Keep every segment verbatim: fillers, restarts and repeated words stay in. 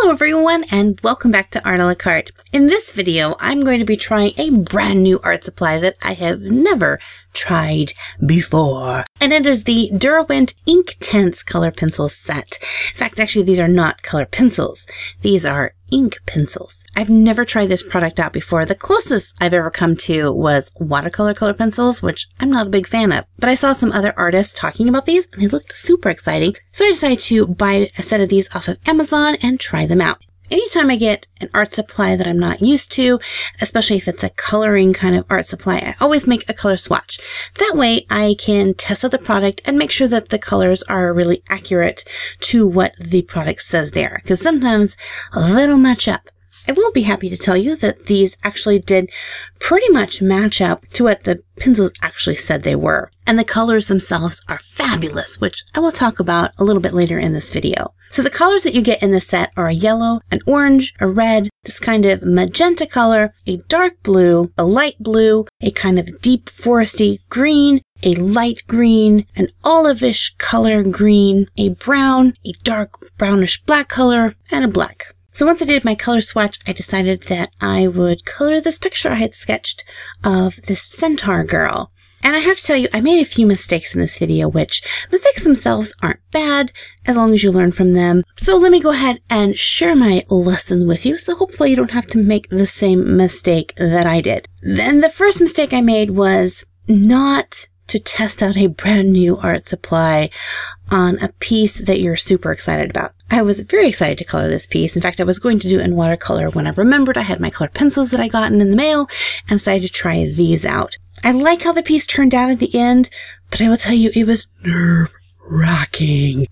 Hello everyone and welcome back to Art a la Carte. In this video, I'm going to be trying a brand new art supply that I have never tried before. And it is the Derwent Inktense color pencil set. In fact, actually these are not color pencils. These are ink pencils. I've never tried this product out before. The closest I've ever come to was watercolor color pencils, which I'm not a big fan of. But I saw some other artists talking about these and they looked super exciting. So I decided to buy a set of these off of Amazon and try them out. Anytime I get an art supply that I'm not used to, especially if it's a coloring kind of art supply, I always make a color swatch. That way I can test out the product and make sure that the colors are really accurate to what the product says there, because sometimes they don't match up. I will be happy to tell you that these actually did pretty much match up to what the pencils actually said they were. And the colors themselves are fabulous, which I will talk about a little bit later in this video. So the colors that you get in this set are a yellow, an orange, a red, this kind of magenta color, a dark blue, a light blue, a kind of deep foresty green, a light green, an olivish color green, a brown, a dark brownish black color, and a black. So once I did my color swatch, I decided that I would color this picture I had sketched of this centaur girl. And I have to tell you, I made a few mistakes in this video, which mistakes themselves aren't bad as long as you learn from them. So let me go ahead and share my lesson with you, so hopefully you don't have to make the same mistake that I did. Then the first mistake I made was not to test out a brand new art supply on a piece that you're super excited about. I was very excited to color this piece. In fact, I was going to do it in watercolor when I remembered I had my color pencils that I gotten in the mail and decided to try these out. I like how the piece turned out at the end, but I will tell you it was nerve-wracking.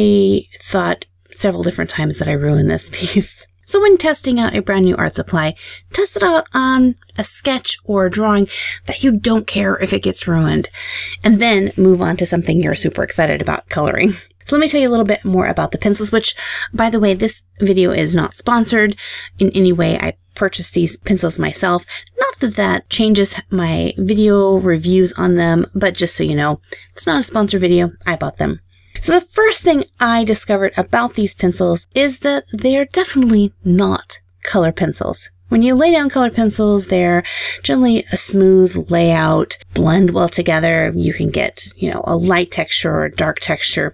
I thought several different times that I ruined this piece. So when testing out a brand new art supply, test it out on a sketch or a drawing that you don't care if it gets ruined, and then move on to something you're super excited about coloring. So let me tell you a little bit more about the pencils, which, by the way, this video is not sponsored in any way. I purchased these pencils myself. Not that that changes my video reviews on them, but just so you know, it's not a sponsored video. I bought them. So the first thing I discovered about these pencils is that they're definitely not color pencils. When you lay down color pencils, they're generally a smooth layout, blend well together. You can get, you know, a light texture or a dark texture.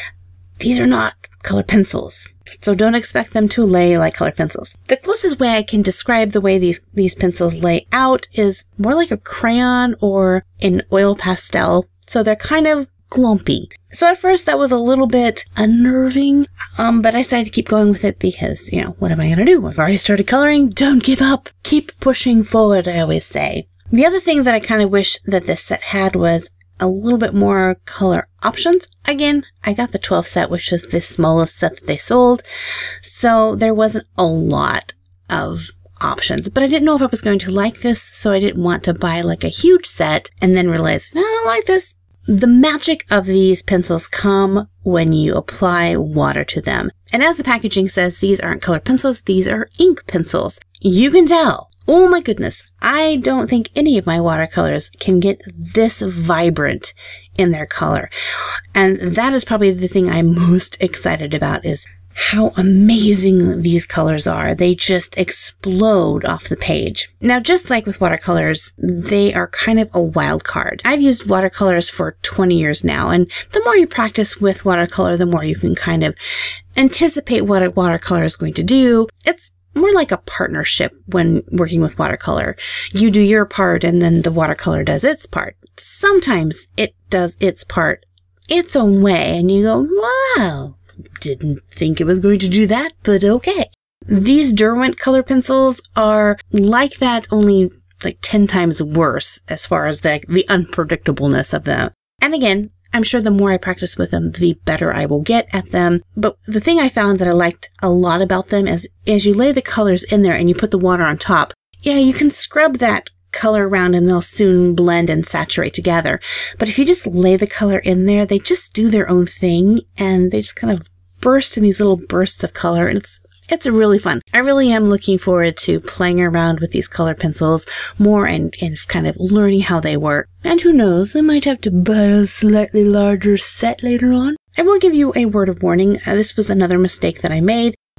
These are not color pencils, so don't expect them to lay like color pencils. The closest way I can describe the way these, these pencils lay out is more like a crayon or an oil pastel. So they're kind of glumpy. So at first that was a little bit unnerving, um, but I decided to keep going with it because, you know, what am I going to do? I've already started coloring. Don't give up. Keep pushing forward, I always say. The other thing that I kind of wish that this set had was a little bit more color options. Again, I got the twelve set, which is the smallest set that they sold. So there wasn't a lot of options, but I didn't know if I was going to like this, so I didn't want to buy like a huge set and then realize, no, I don't like this. The magic of these pencils come when you apply water to them. And as the packaging says, these aren't color pencils, these are ink pencils. You can tell. Oh my goodness, I don't think any of my watercolors can get this vibrant in their color. And that is probably the thing I'm most excited about, is how amazing these colors are. They just explode off the page. Now, just like with watercolors, they are kind of a wild card. I've used watercolors for twenty years now, and the more you practice with watercolor, the more you can kind of anticipate what a watercolor is going to do. It's more like a partnership when working with watercolor. You do your part and then the watercolor does its part. Sometimes it does its part its own way and you go, wow, didn't think it was going to do that, but okay. These Derwent color pencils are like that, only like ten times worse as far as the, the unpredictableness of them. And again, I'm sure the more I practice with them, the better I will get at them. But the thing I found that I liked a lot about them is as you lay the colors in there and you put the water on top, yeah, you can scrub that color around and they'll soon blend and saturate together. But if you just lay the color in there, they just do their own thing and they just kind of burst in these little bursts of color, and it's it's really fun. I really am looking forward to playing around with these color pencils more and, and kind of learning how they work. And who knows, I might have to buy a slightly larger set later on. I will give you a word of warning. Uh, this was another mistake that I made.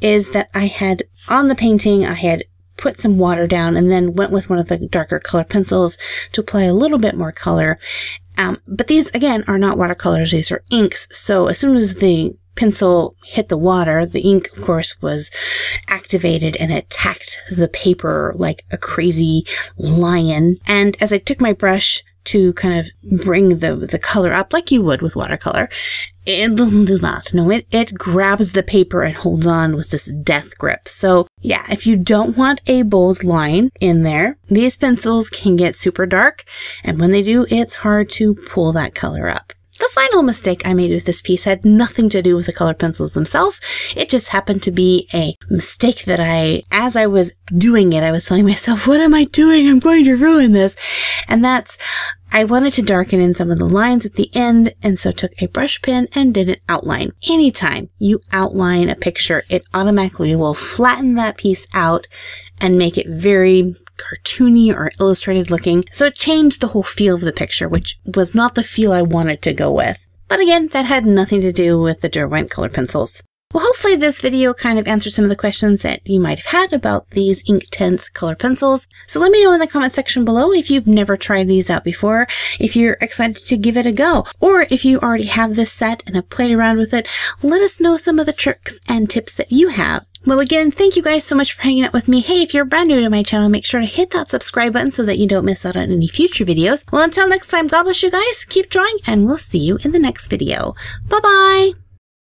is that I had, on the painting, I had put some water down and then went with one of the darker color pencils to apply a little bit more color. Um, but these, again, are not watercolors. These are inks. So as soon as the pencil hit the water, the ink, of course, was activated and attacked the paper like a crazy lion. And as I took my brush to kind of bring the the color up like you would with watercolor, it doesn't do that. No, it, it grabs the paper and holds on with this death grip. So yeah, if you don't want a bold line in there, these pencils can get super dark. And when they do, it's hard to pull that color up. The final mistake I made with this piece had nothing to do with the color pencils themselves. It just happened to be a mistake that I, as I was doing it, I was telling myself, what am I doing? I'm going to ruin this. And that's, I wanted to darken in some of the lines at the end, and so took a brush pen and did an outline. Anytime you outline a picture, it automatically will flatten that piece out and make it very cartoony or illustrated looking. So it changed the whole feel of the picture, which was not the feel I wanted to go with. But again, that had nothing to do with the Derwent color pencils. Well, hopefully this video kind of answered some of the questions that you might have had about these Inktense color pencils. So let me know in the comment section below if you've never tried these out before, if you're excited to give it a go, or if you already have this set and have played around with it, let us know some of the tricks and tips that you have. Well, again, thank you guys so much for hanging out with me. Hey, if you're brand new to my channel, make sure to hit that subscribe button so that you don't miss out on any future videos. Well, until next time, God bless you guys, keep drawing, and we'll see you in the next video. Bye-bye!